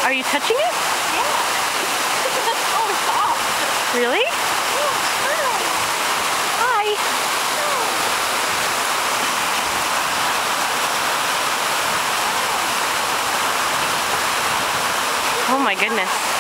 Are you touching it? Yeah. Oh, it's soft. Really? Hi. Oh my goodness.